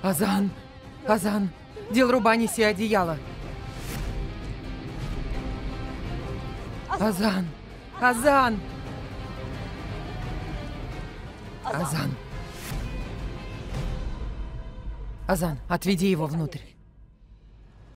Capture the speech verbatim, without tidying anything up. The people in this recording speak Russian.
Азан! Азан! Дилруба, неси одеяло! Азан! Азан! Азан! Азан, отведи его внутрь.